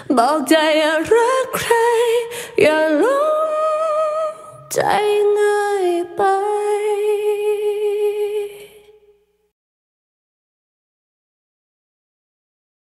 บอกใจอย่ารักใครอย่าหลงใจ